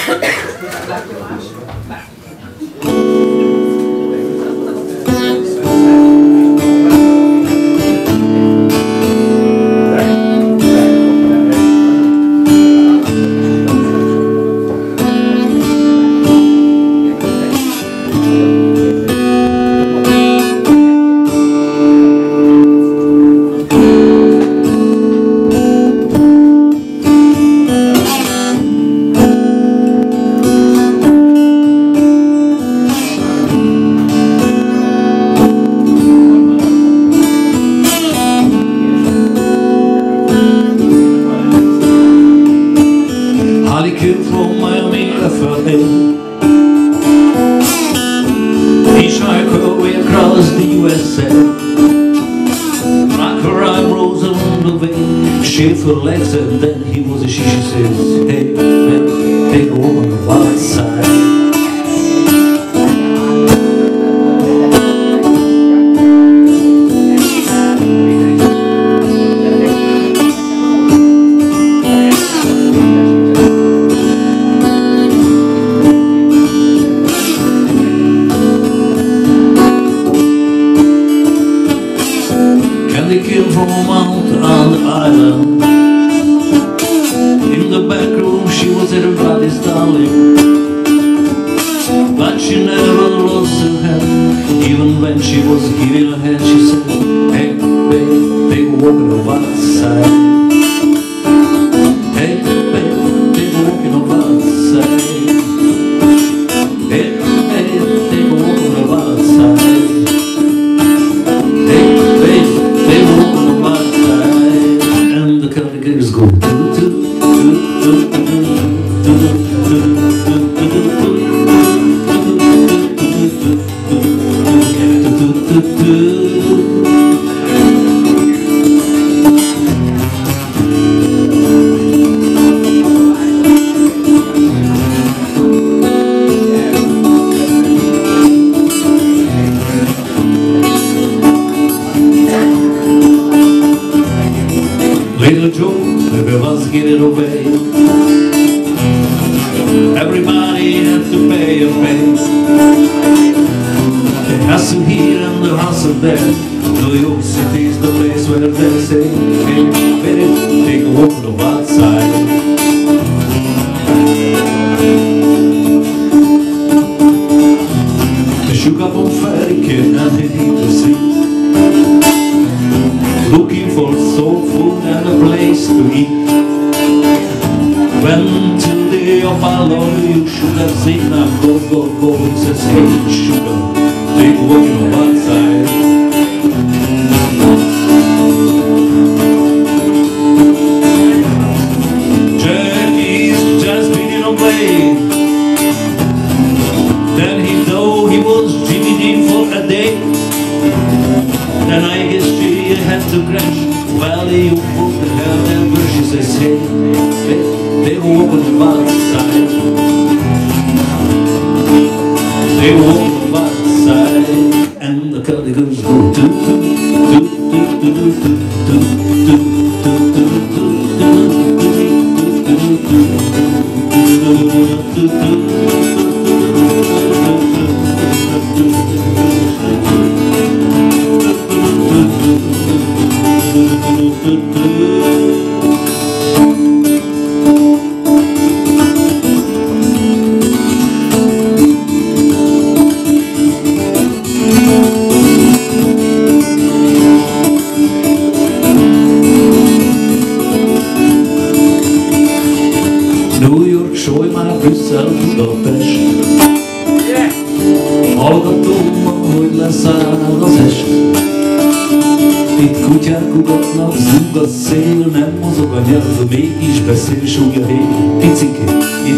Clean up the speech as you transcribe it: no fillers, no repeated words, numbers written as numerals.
From Miami, F.L.A. Hitch-hiked her way across the U.S.A. Rock her eyebrows along the way, shave her legs, and then he was a she says, hey man, take a woman outside. They came from a mountain on the island. In the back room she was everybody's darling, but she never lost her hand. Even when she was giving her hand, she said, hey babe, they were walking over outside. Hey babe, they were walking over outside. Hey babe, they were walking over outside. Go Little Joe never was given away. Everybody had to pay a pay. The hustle here and the hustle there. New York City's the place where they say, hey baby, take a walk on the outside. They shook up on Fairy Kid and they hit the street, looking for soul food and a place to eat. Went to the F.L.A, you should have seen them. Go, go, go, it says, hey sugar, take a walk on the outside. Jackie's just beating away. Then he thought he was Jimmy Dean for a day. Then I guess she had to crash. Well, you put the hell down where she says, hey, they walk on the outside. They walk on the outside. And the curly girls go do do do do do do do do do. New York, Solymár, Brüsszel, Budapest. Hallgatom, hogy leszáll az est. Itt kutyák ugatnak, zúg a szél, nem mozog a nyelv, mégis beszél, súgja hé, picikét, itt